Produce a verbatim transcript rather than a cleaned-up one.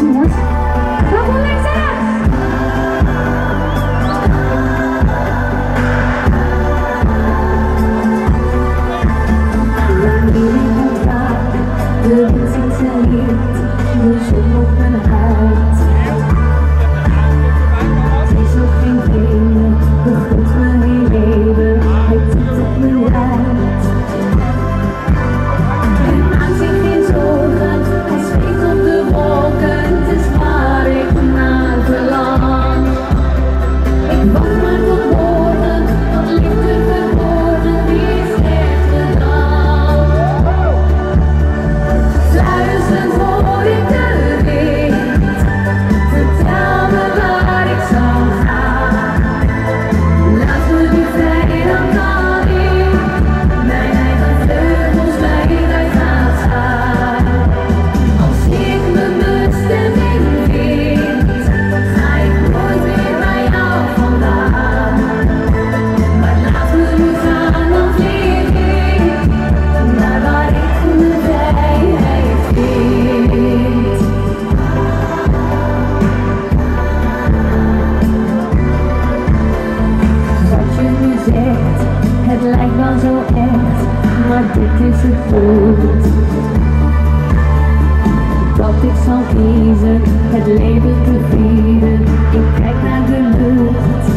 jongens. Ga voor links aan! Lang wil ik het waken, de wind zingt zijn lied, de zon op mijn huid. Het is nog geen vrienden, begint me weer leven, hij tikt op me uit. Hij maakt zich geen zorgen, hij zweeft op de wolken, het is waar ik naar verlang. Ik wacht maar tot morgen, wat ligt er verborgen, wie is echt gedaan? Fluisterend hoor ik de wind, vertel me waar ik zal gaan. Laat me nu vrij, dan kan ik mijn eigen vleugels wijd gaan staan. Als ik mijn bestemming vind, ga ik nooit meer bij jou vandaan. Maar laat me nu gaan, dan vlieg ik naar waar ik mijn vrijheid vind. Wat je nu zegt, het lijkt wel zo echt, maar dit is het punt. Dat ik zal kiezen, het leven te vieren, ik kijk naar de lucht.